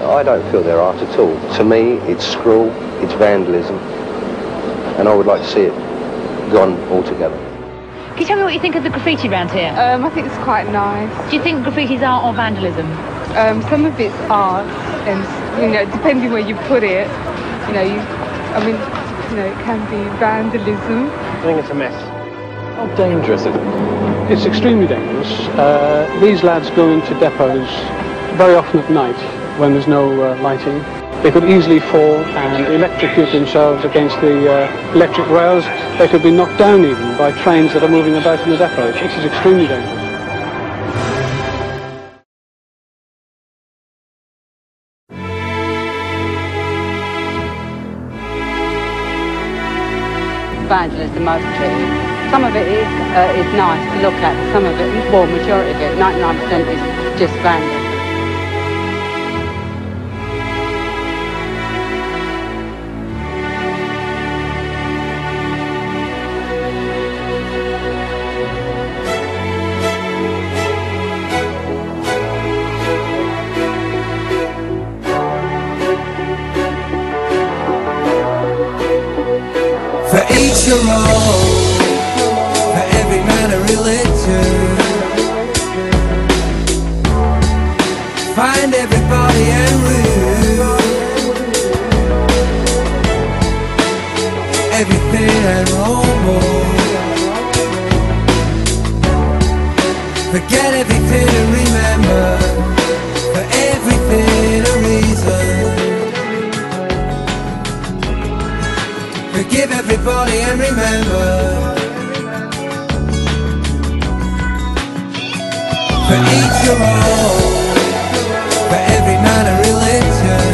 I don't feel they're art at all. To me, it's scrawl, it's vandalism, and I would like to see it gone altogether. Can you tell me what you think of the graffiti around here? I think it's quite nice. Do you think graffiti's art or vandalism? Some of it's art, and depending where you put it, it can be vandalism. I think it's a mess. How dangerous is it? It's extremely dangerous. These lads go into depots very often at night when there's no lighting. They could easily fall and electrocute themselves against the electric rails. They could be knocked down even by trains that are moving about in the depots. This is extremely dangerous. Vandalism mostly. Some of it is nice to look at, some of it, well, majority of it, 99% is just vandalism. For each your own, for every man a religion. Find everybody and rule everything and more. Forget everything and remember, for everything a reason. Forgive everybody and remember, for each your own, for every man a religion.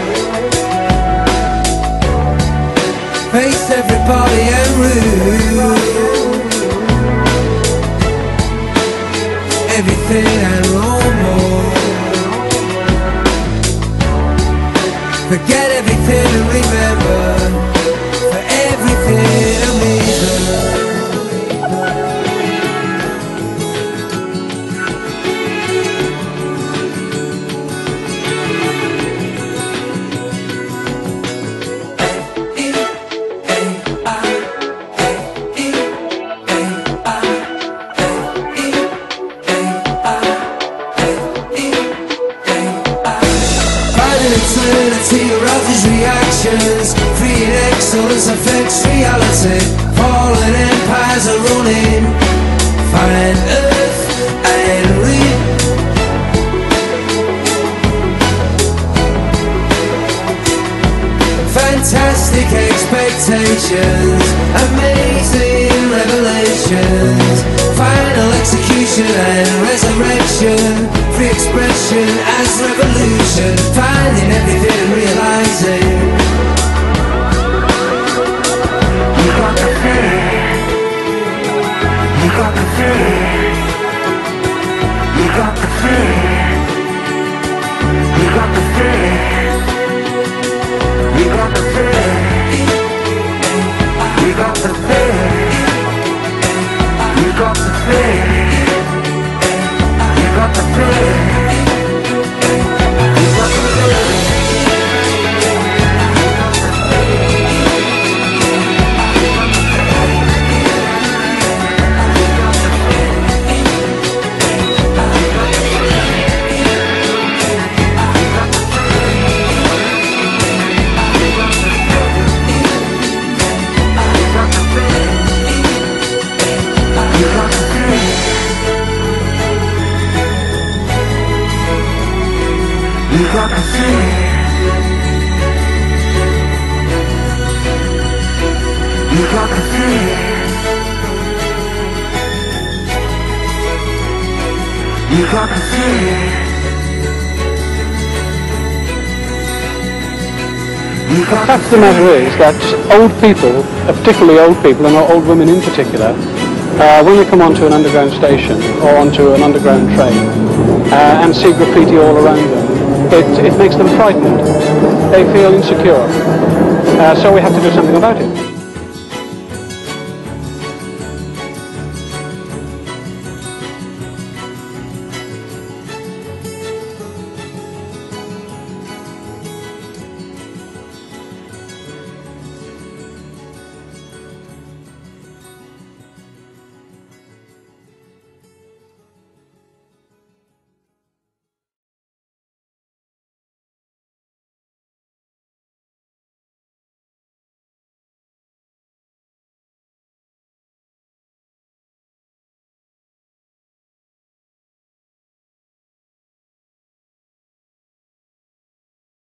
Face everybody and rule everything and no more. Forget everything and remember, everything a reason. Finding eternity arouses reactions. Freeing excellence affects reality. Fallen empires are running. Find earth and read. Fantastic expectations, amazing revelations. Final execution and resurrection. Free expression as revolution. Finding everything and realizing you got the fear, you got the fear, you got the fear, you got the fear, you got the fear, you got the fear, you got the fear, you got the fear. You got the fear. You got the fear. You got the fear. The fact of the matter is that old people, particularly old people, and old women in particular, when they come onto an underground station or onto an underground train and see graffiti all around them, it makes them frightened. They feel insecure. So we have to do something about it.